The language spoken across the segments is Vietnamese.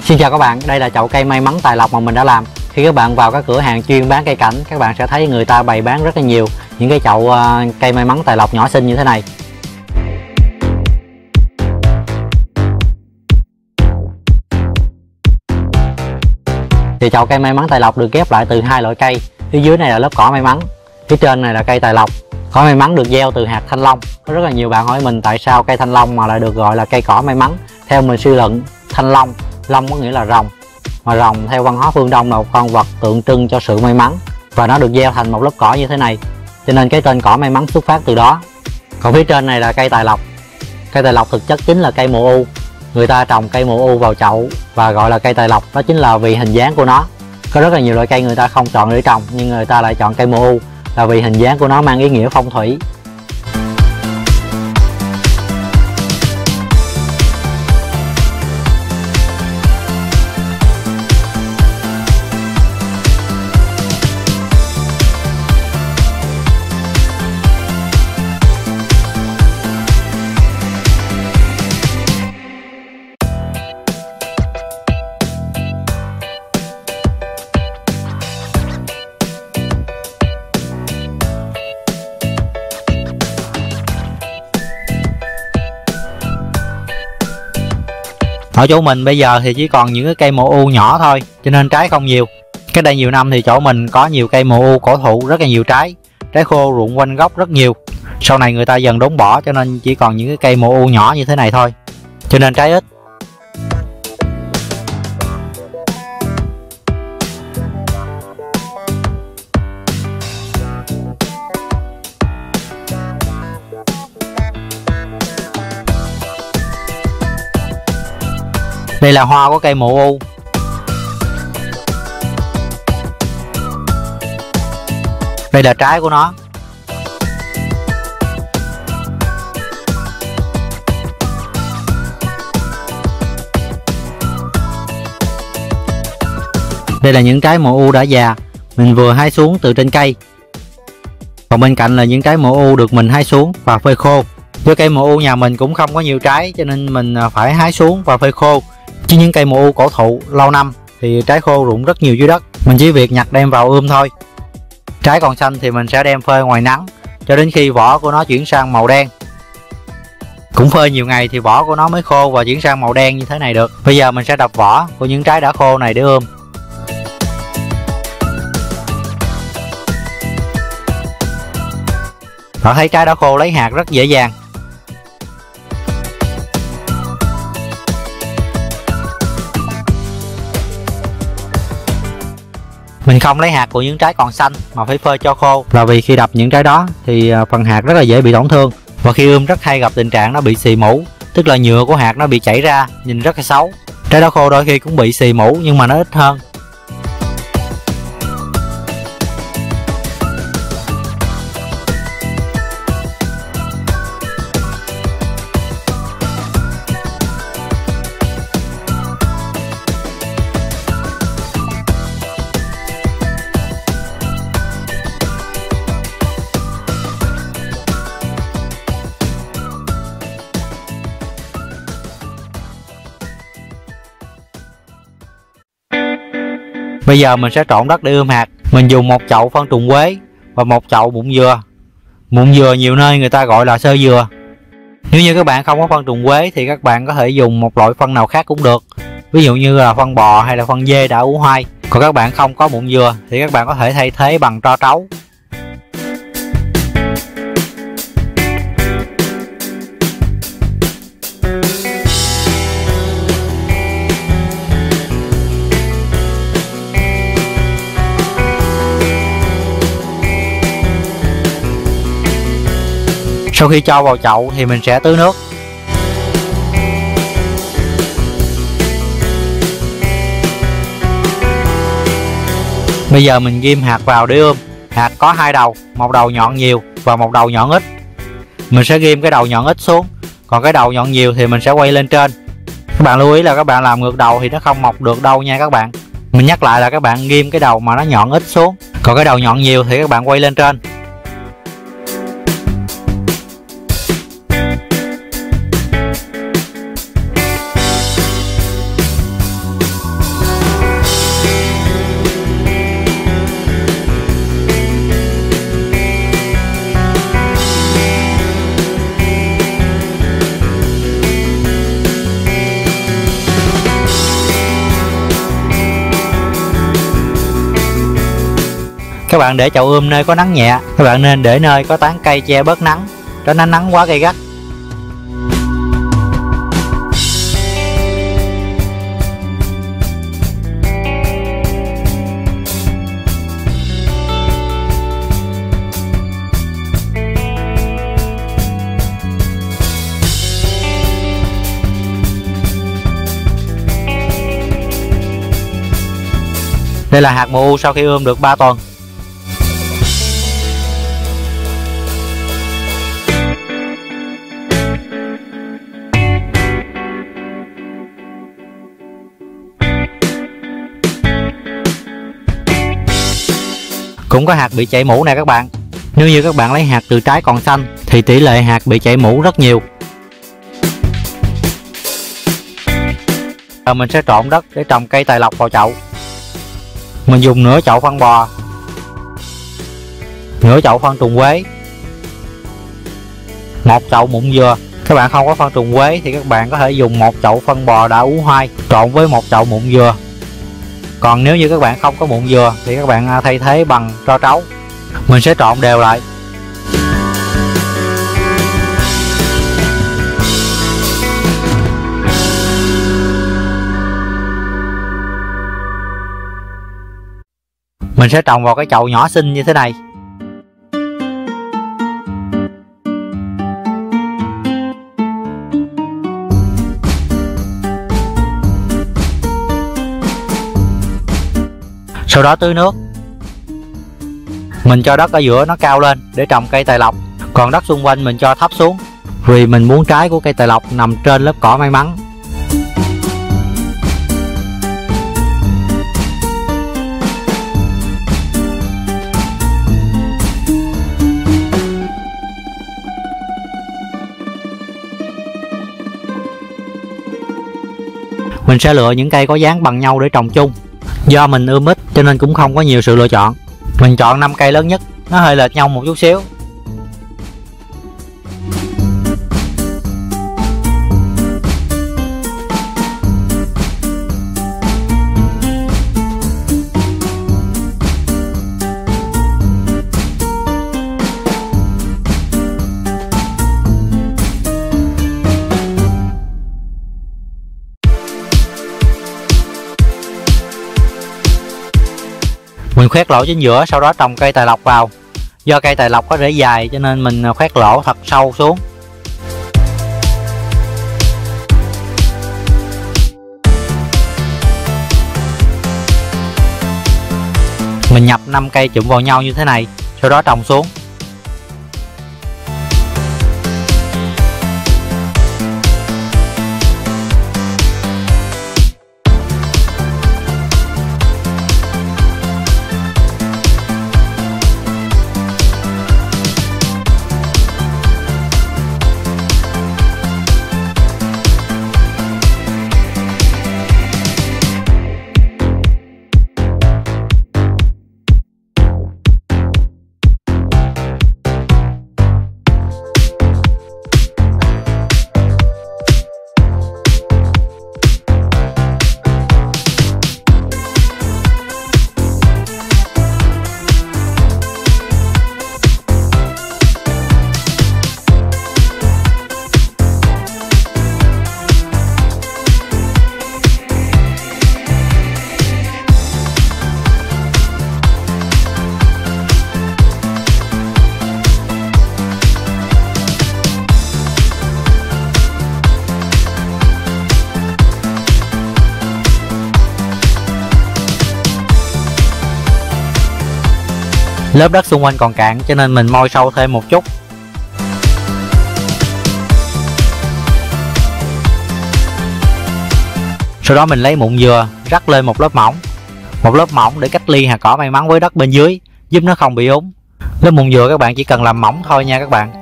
Xin chào các bạn, đây là chậu cây may mắn tài lộc mà mình đã làm. Khi các bạn vào các cửa hàng chuyên bán cây cảnh, các bạn sẽ thấy người ta bày bán rất là nhiều những cái chậu cây may mắn tài lộc nhỏ xinh như thế này. Thì chậu cây may mắn tài lộc được ghép lại từ hai loại cây. Phía dưới này là lớp cỏ may mắn, phía trên này là cây tài lộc. Cỏ may mắn được gieo từ hạt thanh long. Có rất là nhiều bạn hỏi mình tại sao cây thanh long mà lại được gọi là cây cỏ may mắn. Theo mình suy luận, thanh long, long có nghĩa là rồng, mà rồng theo văn hóa phương Đông là một con vật tượng trưng cho sự may mắn, và nó được gieo thành một lớp cỏ như thế này, cho nên cái tên cỏ may mắn xuất phát từ đó. Còn phía trên này là cây tài lộc. Cây tài lộc thực chất chính là cây mùa u. Người ta trồng cây mùa u vào chậu và gọi là cây tài lộc, đó chính là vì hình dáng của nó. Có rất là nhiều loại cây người ta không chọn để trồng, nhưng người ta lại chọn cây mùa u là vì hình dáng của nó mang ý nghĩa phong thủy. Ở chỗ mình bây giờ thì chỉ còn những cái cây mùa u nhỏ thôi, cho nên trái không nhiều. Cách đây nhiều năm thì chỗ mình có nhiều cây mùa u cổ thụ rất là nhiều trái khô rụng quanh gốc rất nhiều. Sau này người ta dần đốn bỏ cho nên chỉ còn những cái cây mùa u nhỏ như thế này thôi, cho nên trái ít. Đây là hoa của cây mùa u. Đây là trái của nó. Đây là những trái mùa u đã già, mình vừa hái xuống từ trên cây. Còn bên cạnh là những trái mùa u được mình hái xuống và phơi khô. Với cây mùa u nhà mình cũng không có nhiều trái, cho nên mình phải hái xuống và phơi khô. Chứ những cây mùa u cổ thụ lâu năm thì trái khô rụng rất nhiều dưới đất, mình chỉ việc nhặt đem vào ươm thôi. Trái còn xanh thì mình sẽ đem phơi ngoài nắng cho đến khi vỏ của nó chuyển sang màu đen. Cũng phơi nhiều ngày thì vỏ của nó mới khô và chuyển sang màu đen như thế này được. Bây giờ mình sẽ đập vỏ của những trái đã khô này để ươm. Bạn thấy trái đã khô lấy hạt rất dễ dàng. Mình không lấy hạt của những trái còn xanh mà phải phơi cho khô, là vì khi đập những trái đó thì phần hạt rất là dễ bị tổn thương, và khi ươm rất hay gặp tình trạng nó bị xì mũ, tức là nhựa của hạt nó bị chảy ra, nhìn rất là xấu. Trái đó khô đôi khi cũng bị xì mũ nhưng mà nó ít hơn. Bây giờ mình sẽ trộn đất để ươm hạt. Mình dùng một chậu phân trùng quế và một chậu mụn dừa. Mụn dừa nhiều nơi người ta gọi là sơ dừa. Nếu như các bạn không có phân trùng quế thì các bạn có thể dùng một loại phân nào khác cũng được. Ví dụ như là phân bò hay là phân dê đã ủ hoai. Còn các bạn không có mụn dừa thì các bạn có thể thay thế bằng tro trấu. Sau khi cho vào chậu thì mình sẽ tưới nước. Bây giờ mình ghim hạt vào để ươm. Hạt có hai đầu, một đầu nhọn nhiều và một đầu nhọn ít. Mình sẽ ghim cái đầu nhọn ít xuống, còn cái đầu nhọn nhiều thì mình sẽ quay lên trên. Các bạn lưu ý là các bạn làm ngược đầu thì nó không mọc được đâu nha các bạn. Mình nhắc lại là các bạn ghim cái đầu mà nó nhọn ít xuống, còn cái đầu nhọn nhiều thì các bạn quay lên trên. Các bạn để chậu ươm nơi có nắng nhẹ. Các bạn nên để nơi có tán cây che bớt nắng, tránh ánh nắng quá gay gắt. Đây là hạt mù sau khi ươm được 3 tuần. Cũng có hạt bị chảy mủ nè các bạn. Nếu như các bạn lấy hạt từ trái còn xanh thì tỷ lệ hạt bị chảy mủ rất nhiều. Giờ mình sẽ trộn đất để trồng cây tài lộc vào chậu. Mình dùng nửa chậu phân bò, nửa chậu phân trùng quế, một chậu mụn dừa. Các bạn không có phân trùng quế thì các bạn có thể dùng một chậu phân bò đã ủ hoai trộn với một chậu mụn dừa. Còn nếu như các bạn không có mụn dừa thì các bạn thay thế bằng tro trấu. Mình sẽ trộn đều lại. Mình sẽ trồng vào cái chậu nhỏ xinh như thế này. Sau đó tưới nước. Mình cho đất ở giữa nó cao lên để trồng cây tài lộc. Còn đất xung quanh mình cho thấp xuống, vì mình muốn trái của cây tài lộc nằm trên lớp cỏ may mắn. Mình sẽ lựa những cây có dáng bằng nhau để trồng chung. Do mình ươm ít cho nên cũng không có nhiều sự lựa chọn. Mình chọn 5 cây lớn nhất, nó hơi lệch nhau một chút xíu. Mình khoét lỗ chính giữa, sau đó trồng cây tài lộc vào. Do cây tài lộc có rễ dài cho nên mình khoét lỗ thật sâu xuống. Mình nhập 5 cây chụm vào nhau như thế này, sau đó trồng xuống. Lớp đất xung quanh còn cạn cho nên mình moi sâu thêm một chút. Sau đó mình lấy mụn dừa rắc lên một lớp mỏng để cách ly hạt cỏ may mắn với đất bên dưới, giúp nó không bị úng. Lớp mụn dừa các bạn chỉ cần làm mỏng thôi nha các bạn.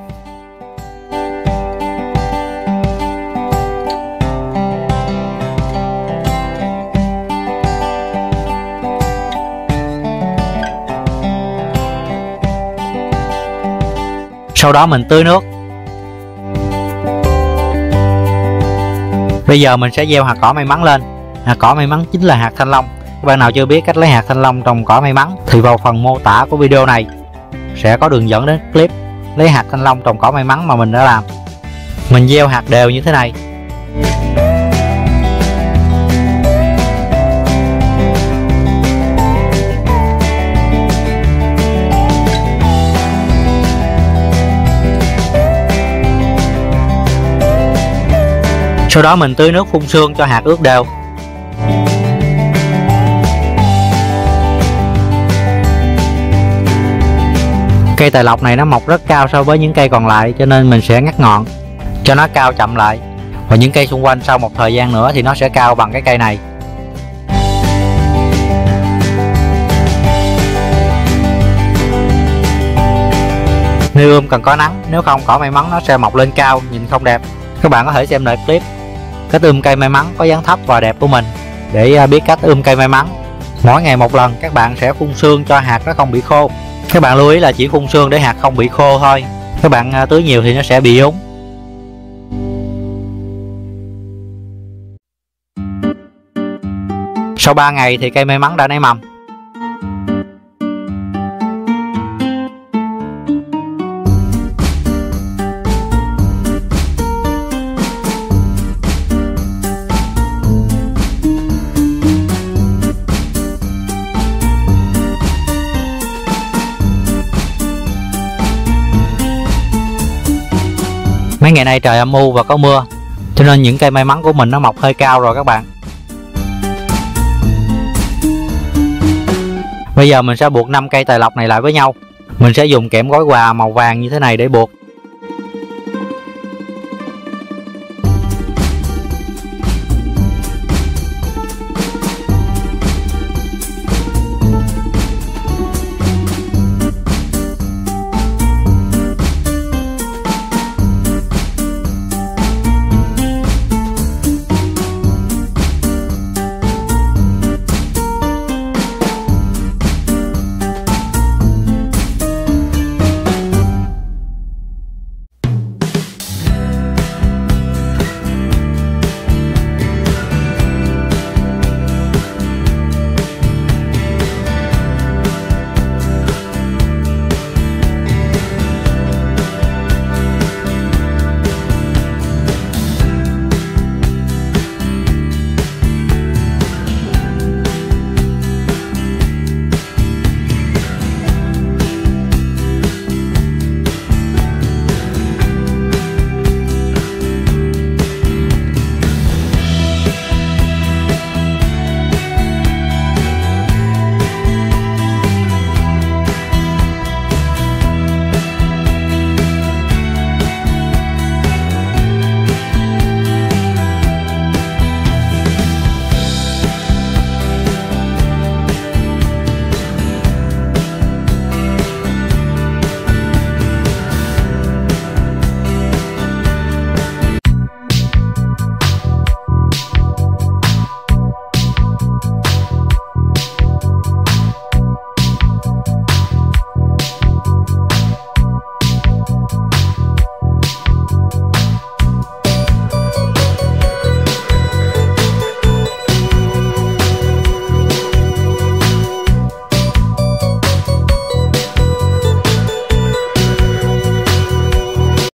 Sau đó mình tưới nước. Bây giờ mình sẽ gieo hạt cỏ may mắn lên. Hạt cỏ may mắn chính là hạt thanh long. Các bạn nào chưa biết cách lấy hạt thanh long trồng cỏ may mắn thì vào phần mô tả của video này sẽ có đường dẫn đến clip lấy hạt thanh long trồng cỏ may mắn mà mình đã làm. Mình gieo hạt đều như thế này. Sau đó mình tưới nước phun sương cho hạt ướt đều. Cây tài lộc này nó mọc rất cao so với những cây còn lại, cho nên mình sẽ ngắt ngọn cho nó cao chậm lại. Và những cây xung quanh sau một thời gian nữa thì nó sẽ cao bằng cái cây này. Nuôi cần có nắng, nếu không cỏ may mắn nó sẽ mọc lên cao, nhìn không đẹp. Các bạn có thể xem lại clip cách cây may mắn có dáng thấp và đẹp của mình để biết cách cây may mắn. Mỗi ngày một lần các bạn sẽ phun sương cho hạt nó không bị khô. Các bạn lưu ý là chỉ phun sương để hạt không bị khô thôi. Các bạn tưới nhiều thì nó sẽ bị úng. Sau 3 ngày thì cây may mắn đã nảy mầm. Mấy ngày nay trời âm u và có mưa, cho nên những cây may mắn của mình nó mọc hơi cao rồi các bạn. Bây giờ mình sẽ buộc 5 cây tài lộc này lại với nhau. Mình sẽ dùng kẽm gói quà màu vàng như thế này để buộc.